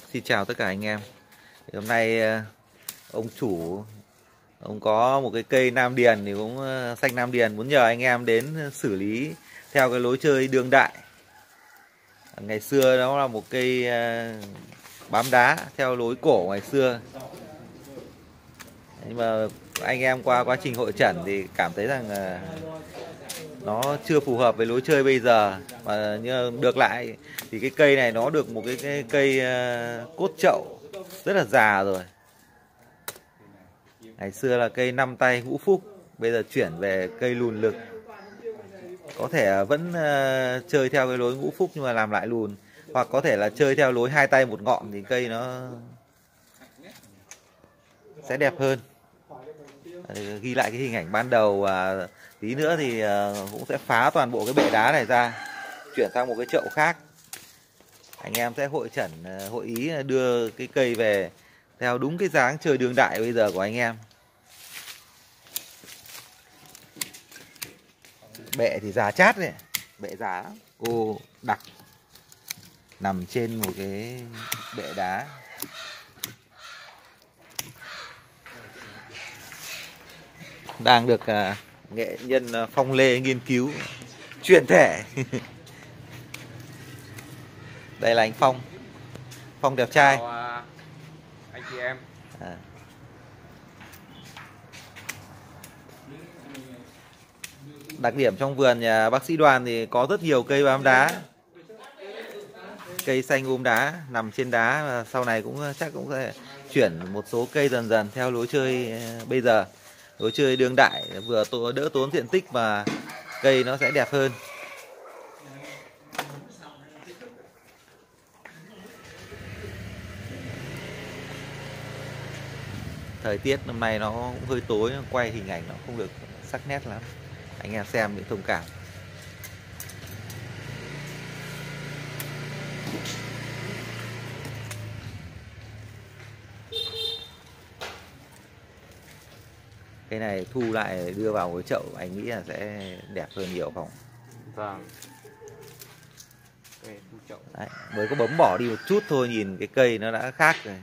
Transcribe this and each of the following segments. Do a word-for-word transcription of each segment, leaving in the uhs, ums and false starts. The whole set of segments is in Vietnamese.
Xin chào tất cả anh em. Thì hôm nay ờ, ông chủ ông có một cái cây Nam Điền thì cũng ờ, xanh Nam Điền muốn nhờ anh em đến xử lý theo cái lối chơi đương đại. Ngày xưa đó là một cây ờ, bám đá theo lối cổ ngày xưa. Nhưng mà anh em qua quá trình hội chẩn thì cảm thấy rằng ờ, nó chưa phù hợp với lối chơi bây giờ, mà như được lại thì cái cây này nó được một cái, cái cây ờ, cốt chậu rất là già rồi. Ngày xưa là cây năm tay ngũ phúc, bây giờ chuyển về cây lùn lực. Có thể vẫn uh, chơi theo cái lối ngũ phúc nhưng mà làm lại lùn, hoặc có thể là chơi theo lối hai tay một ngọn thì cây nó sẽ đẹp hơn. Uh, ghi lại cái hình ảnh ban đầu, uh, tí nữa thì uh, cũng sẽ phá toàn bộ cái bệ đá này ra, chuyển sang một cái chậu khác. Anh em sẽ hội chẩn, uh, hội ý đưa cái cây về theo đúng cái dáng chơi đương đại bây giờ của anh em. Bệ thì già chát đấy, bệ già lắm. Cô đặt nằm trên một cái bệ đá. Đang được uh, nghệ nhân Phong Lê nghiên cứu chuyển thể. Đây là anh Phong. Phong đẹp trai. Chào, uh, anh chị em. À. Đặc điểm trong vườn nhà bác sĩ Đoàn thì có rất nhiều cây bám đá, cây xanh ôm đá nằm trên đá, và sau này cũng chắc cũng sẽ chuyển một số cây dần dần theo lối chơi bây giờ, lối chơi đương đại, vừa đỡ tốn diện tích mà cây nó sẽ đẹp hơn. Thời tiết năm nay nó cũng hơi tối, quay hình ảnh nó không được sắc nét lắm, anh em xem để thông cảm. Cái này thu lại đưa vào cái chậu anh nghĩ là sẽ đẹp hơn nhiều không? Vâng. Cây thu chậu. Đấy, mới có bấm bỏ đi một chút thôi, nhìn cái cây nó đã khác rồi.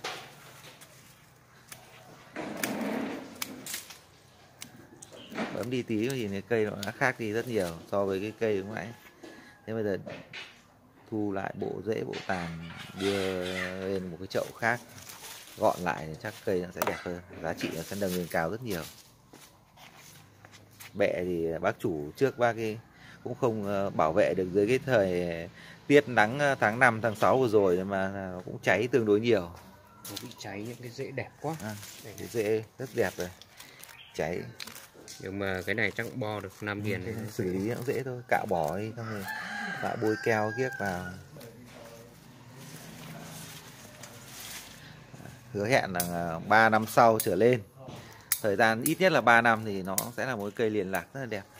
Bấm đi tí nhìn cái cây nó đã khác đi rất nhiều so với cái cây lúc nãy. Thế bây giờ thu lại bộ rễ bộ tàn, đưa lên một cái chậu khác, gọn lại thì chắc cây nó sẽ đẹp hơn, giá trị nó sẽ nâng lên cao rất nhiều. Bẹ thì bác chủ trước bác ấy cũng không bảo vệ được dưới cái thời tiết nắng tháng năm tháng sáu vừa rồi, mà nó cũng cháy tương đối nhiều. Nó bị cháy những cái rễ đẹp quá. À, cái rễ rất đẹp rồi, cháy. Nhưng mà cái này chắc bo được Nam Điền ừ, xử lý nó dễ thôi, cạo bỏ đi xong rồi lại bôi keo kiếc vào. Hứa hẹn là ba năm sau trở lên, thời gian ít nhất là ba năm thì nó sẽ là một cây liền lạc rất là đẹp.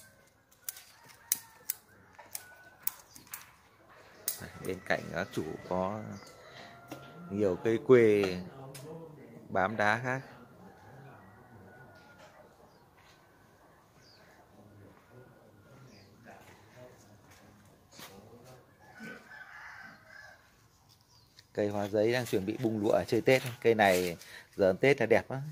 Bên cạnh các chủ có nhiều cây quê bám đá khác. Cây hoa giấy đang chuẩn bị bung lụa chơi Tết. Cây này giờ Tết là đẹp lắm.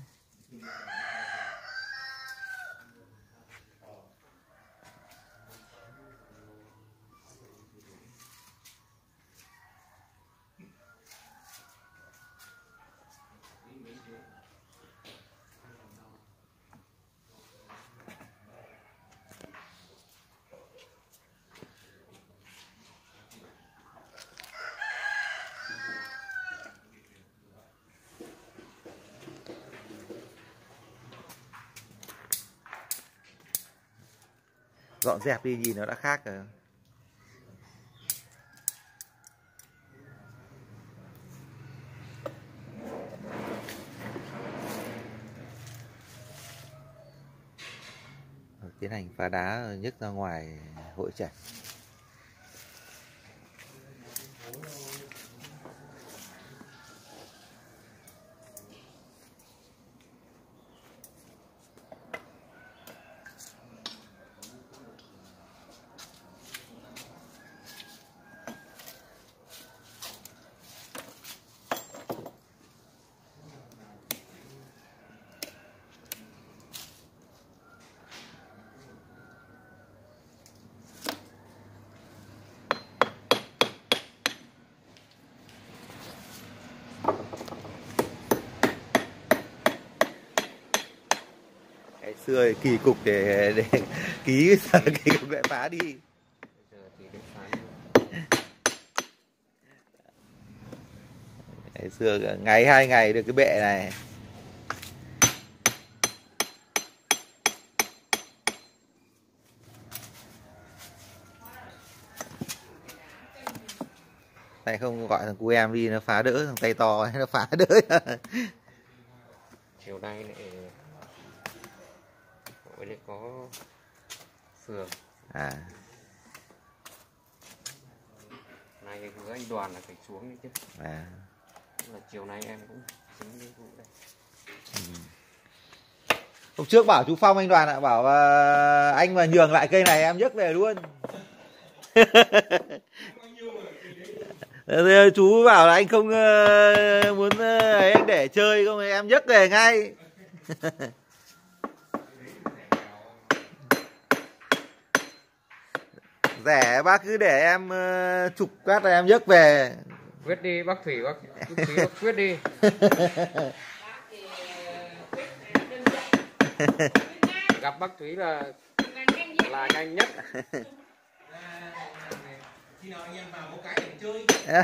Dọn dẹp đi nhìn nó đã khác rồi. Tiến hành phá đá nhấc ra ngoài hội chẩn. xưa kỳ cục để để ký giờ kỳ cục lại phá đi. Giờ thì đến phá Ngày xưa ngày hai ngày được cái bệ này. Này không gọi thằng cu em đi nó phá đỡ, thằng tay to ấy, nó phá đỡ. chiều nay lại hội lại có sườn. À. Này với anh Đoàn là phải xuống đi chứ. À. Là chiều nay em cũng dính cái vụ đây. Ừ. Hôm trước bảo chú Phong anh Đoàn ạ, bảo uh, anh mà nhường lại cây này em nhấc về luôn. Chú bảo là anh không uh, muốn uh, anh để chơi không thì em nhấc về ngay. Rẻ bác cứ để em uh, chục cát là em nhấc về. Quyết đi bác Thủy, bác, bác Thủy bác quyết đi. Gặp bác Thúy là là nhanh nhất. Khi nào anh em vào có cái để chơi.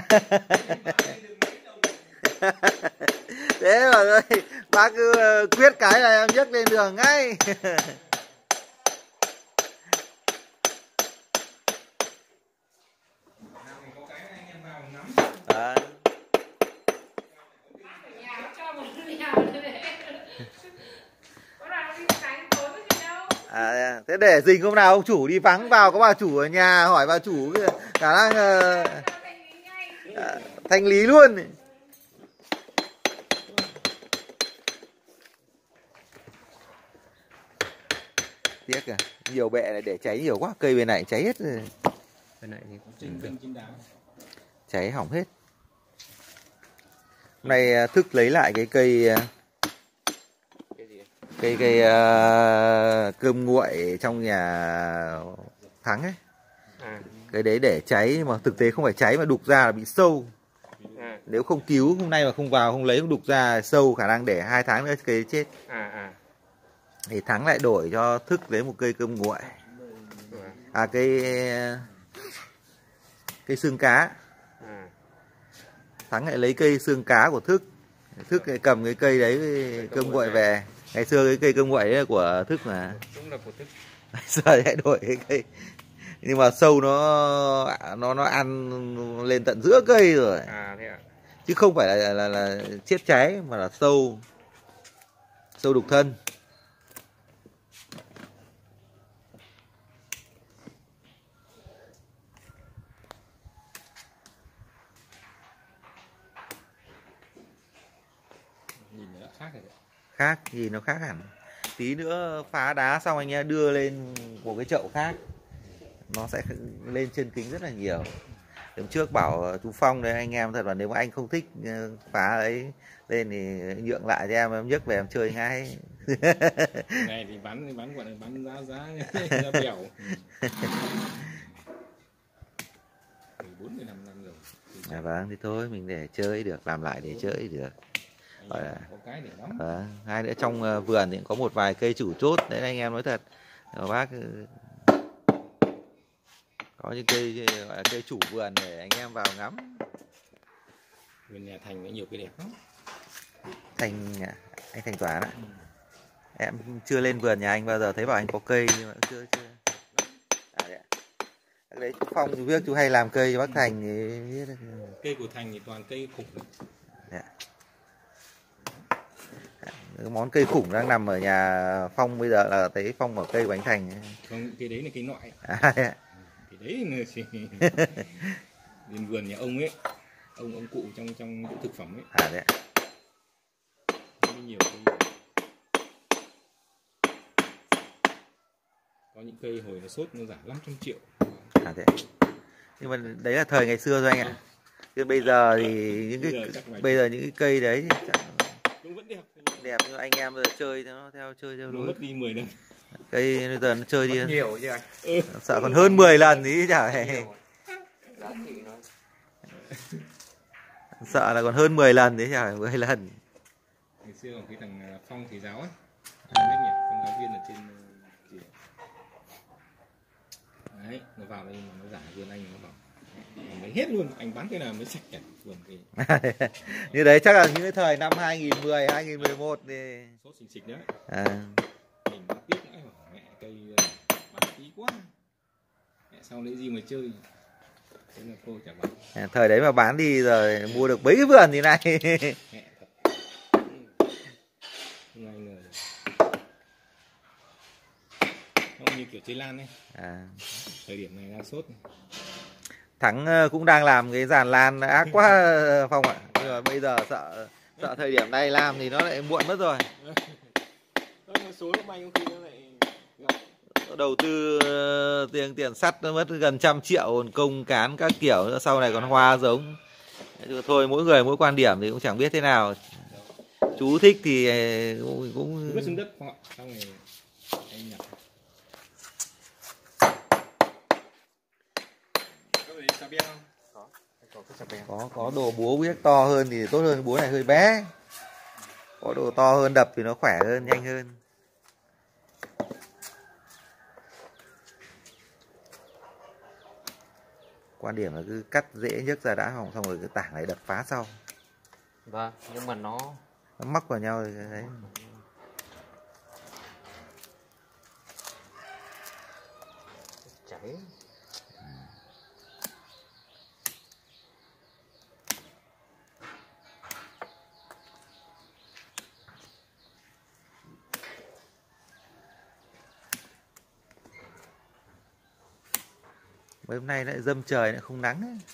Thế mà rồi bác cứ quyết cái là em nhấc lên đường ngay. À. À, thế để dình hôm nào ông chủ đi vắng vào có bà chủ ở nhà hỏi bà chủ khả năng uh, à, thanh lý luôn. Tiếc à, nhiều bệ này để cháy nhiều quá, cây bên này cháy hết rồi. Bên này thì cũng được. Cháy hỏng hết. Hôm nay Thức lấy lại cái cây cây cây uh, cơm nguội trong nhà Thắng ấy. À. Cái đấy để cháy mà thực tế không phải cháy mà đục ra là bị sâu. À. Nếu không cứu hôm nay mà không vào không lấy không đục ra sâu, khả năng để hai tháng nữa cây chết. À, à. Thì Thắng lại đổi cho Thức lấy một cây cơm nguội. À cây cây xương cá. À. Thắng lại lấy cây xương cá của Thức. Thức lại cầm cái cây đấy cơm nguội về. Ngày xưa cái cây cơm nguội đấy là của Thức mà. Cũng là của Thức. Giờ lại đổi cái cây. Nhưng mà sâu nó nó nó ăn lên tận giữa cây rồi. À thế ạ. Chứ không phải là, là là chết cháy mà là sâu. Sâu đục thân. Nhìn nó khác rồi. Khác, nhìn nó khác hẳn. Tí nữa phá đá xong anh em đưa lên một cái chậu khác, nó sẽ lên chân kính rất là nhiều. Hôm trước bảo chú Phong đấy, anh em thật là nếu mà anh không thích phá ấy lên thì nhượng lại cho em, em nhấc về em chơi ngay. Này thì bán thì bán gọi là bán giá giá giá bèo. bốn mươi lăm năm rồi. À vâng, thì thôi mình để chơi được, làm lại để chơi được. Gọi là, có cái để lắm. À, hai nữa trong uh, vườn thì có một vài cây chủ chốt đấy anh em nói thật. Rồi bác có những cây gọi là cây chủ vườn để anh em vào ngắm. Vườn nhà Thành có nhiều cây đẹp lắm. Thành anh Thành Toán ạ. Ừ. Em chưa lên vườn nhà anh bao giờ, thấy bảo anh có cây nhưng mà chưa chưa. À, đấy. Đấy chú Phong chú biết chú hay làm cây cho bác Thành thì biết. Cây của Thành thì toàn cây khủng đấy. Đấy. Cái món cây khủng đang nằm ở nhà Phong bây giờ là thấy Phong ở cây bánh Thành. Không, cây đấy là cây nọi. À, đấy. Cái đấy là bên vườn nhà ông ấy, ông ông cụ trong trong chỗ thực phẩm ấy. À đấy. Nhiều cây. Có những cây hồi nó sốt nó giảm năm trăm triệu. À thế. Nhưng mà đấy là thời ngày xưa thôi anh ạ. Chứ bây giờ thì những cái bây giờ, bây giờ những cái cây đấy thì chắc cũng vẫn đẹp. Đẹp nhưng anh em bây giờ chơi nó theo chơi theo lối. Mất đi mười năm. Cây bây giờ nó chơi đi. Nhiều chứ anh. Ừ. Sợ còn hơn mười lần ý chả phải. Sợ là còn hơn mười lần đấy chả phải mười lần. Ngày xưa còn cái thằng Phong thầy giáo ấy. Không biết nhỉ, không giáo viên ở trên gì đấy, nó vào đây mà nó giả vườn anh nó bảo anh lấy hết luôn, anh bán cái nào mới sạch cả vườn cái như đấy chắc là những cái thời năm hai nghìn mười, hai nghìn mười một thì sốt xình xịch đấy. à. Mình cũng tiếc nữa, mẹ cây bán tí quá, mẹ sau lấy gì mà chơi, thế là thôi chả bán. Thời đấy mà bán đi rồi mua được mấy cái vườn như này. Mẹ thật. Không ai ngờ. Nó như kiểu chơi lan ấy. À. Thời điểm này đang sốt. Thắng cũng đang làm cái dàn lan ác quá Phong ạ. Nhưng mà bây giờ sợ sợ thời điểm này làm thì nó lại muộn mất rồi. Số lúc may có khi nó lại đầu tư tiền tiền sắt nó mất gần trăm triệu, công cán các kiểu, sau này còn hoa giống. Thôi mỗi người mỗi quan điểm thì cũng chẳng biết thế nào. Chú thích thì cũng cũng vứt xuống đất họ, xong rồi anh nhặt. Có gì xà beng không? Có. Có cái xà beng. Có có đồ búa biết to hơn thì tốt hơn, búa này hơi bé. Có đồ to hơn đập thì nó khỏe hơn, nhanh hơn. Quan điểm là cứ cắt dễ nhấc ra đã hỏng, xong rồi cái tảng này đập phá sau. Vâng, nhưng mà nó nó mắc vào nhau rồi đấy. cháy. Mấy hôm nay lại dâm trời lại không nắng ấy.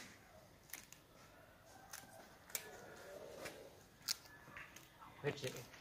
Hết chị.